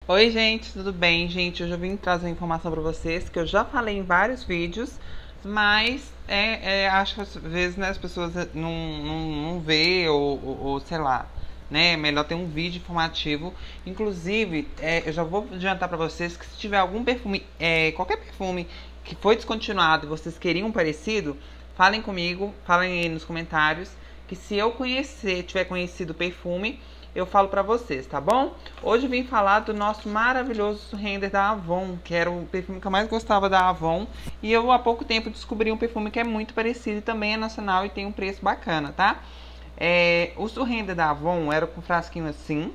Oi gente, tudo bem? Gente, hoje eu vim trazer uma informação pra vocês que eu já falei em vários vídeos, mas acho que às vezes, né, as pessoas não vê ou sei lá, né? Melhor ter um vídeo informativo. Inclusive, eu já vou adiantar pra vocês que se tiver algum perfume, qualquer perfume que foi descontinuado e vocês queriam um parecido, falem comigo, falem aí nos comentários, que se eu tiver conhecido o perfume, eu falo pra vocês, tá bom? Hoje eu vim falar do nosso maravilhoso Surrender da Avon, que era o perfume que eu mais gostava da Avon. E eu há pouco tempo descobri um perfume que é muito parecido e também é nacional e tem um preço bacana, tá? O Surrender da Avon era com um frasquinho assim.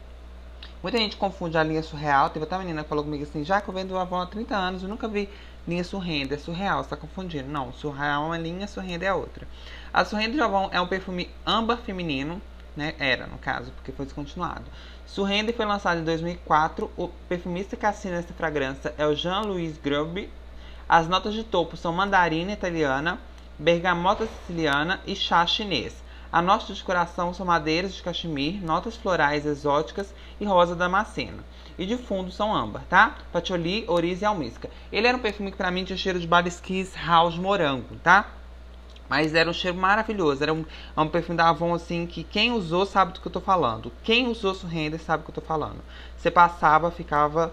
Muita gente confunde a linha Surreal. Teve até uma menina que falou comigo assim, já que eu vendo Avon há 30 anos, eu nunca vi linha Surrender. É Surreal, você tá confundindo. Não, Surreal é uma linha, Surrender é outra. A Surrender da Avon é um perfume âmbar feminino, né? Era, no caso, porque foi descontinuado. Surrender foi lançado em 2004. O perfumista que assina essa fragrância é o Jean-Louis Grubb. As notas de topo são mandarina italiana, bergamota siciliana e chá chinês. As notas de coração são madeiras de cachemir, notas florais exóticas e rosa damasceno. E de fundo são âmbar, tá? Patchouli, oriz e almíscar. Ele era um perfume que pra mim tinha cheiro de Balisquis House morango, tá? Mas era um cheiro maravilhoso. Era um perfume da Avon, assim, que quem usou sabe do que eu tô falando. Quem usou Surrender sabe do que eu tô falando. Você passava, ficava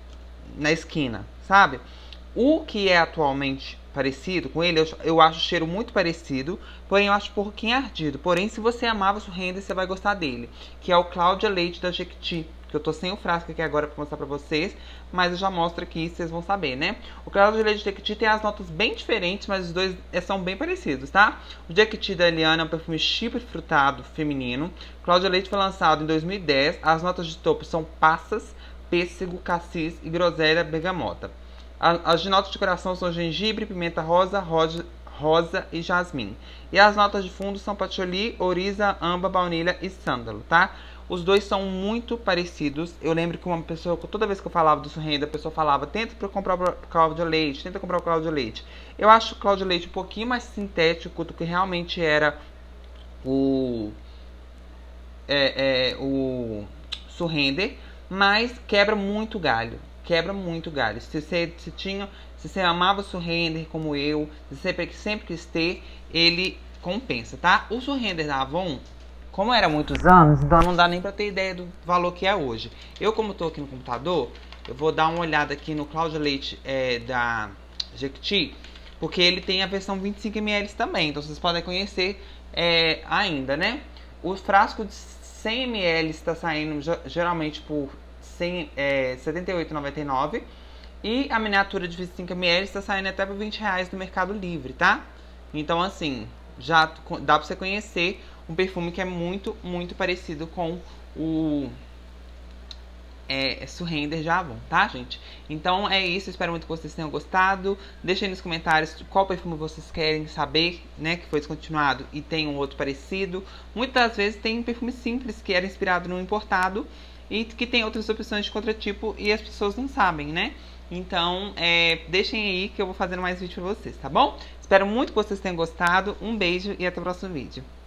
na esquina, sabe? O que é atualmente parecido com ele, eu acho o cheiro muito parecido, porém eu acho um pouquinho ardido. Porém, se você amava Surrender, você vai gostar dele. Que é o Cláudia Leite da Jequiti. Que eu tô sem o frasco aqui agora pra mostrar pra vocês, mas eu já mostro aqui, vocês vão saber, né? O Cláudia Leite de Jequiti tem as notas bem diferentes, mas os dois são bem parecidos, tá? O Jequiti da Eliana é um perfume chipre frutado feminino. Cláudia Leite foi lançado em 2010. As notas de topo são passas, pêssego, cassis e groselha bergamota. As de notas de coração são gengibre, pimenta rosa e jasmim. E as notas de fundo são patchouli, oriza, âmbar, baunilha e sândalo, tá? Os dois são muito parecidos. Eu lembro que uma pessoa, toda vez que eu falava do Surrender, a pessoa falava, tenta comprar o Cláudia Leite, tenta comprar o Cláudia Leite. Eu acho o Cláudia Leite um pouquinho mais sintético do que realmente era o Surrender, mas quebra muito galho. Quebra muito galho. Se você amava o Surrender como eu, se você sempre quis ter, ele compensa, tá? O Surrender da Avon, como era há muitos anos, então não dá nem pra ter ideia do valor que é hoje. Eu, como tô aqui no computador, eu vou dar uma olhada aqui no Cláudia Leite da Jequiti, porque ele tem a versão 25 ml também, então vocês podem conhecer ainda, né? O frasco de 100 ml está saindo geralmente por R$ 78,99 e a miniatura de 25 ml está saindo até por R$ 20 no Mercado Livre, tá? Então, assim, já dá pra você conhecer um perfume que é muito, muito parecido com o Surrender de Avon, tá, gente? Então é isso, espero muito que vocês tenham gostado. Deixem nos comentários qual perfume vocês querem saber, né, que foi descontinuado e tem um outro parecido. Muitas vezes tem um perfume simples que era inspirado no importado e que tem outras opções de contratipo e as pessoas não sabem, né? Então, deixem aí que eu vou fazendo mais vídeo pra vocês, tá bom? Espero muito que vocês tenham gostado. Um beijo e até o próximo vídeo.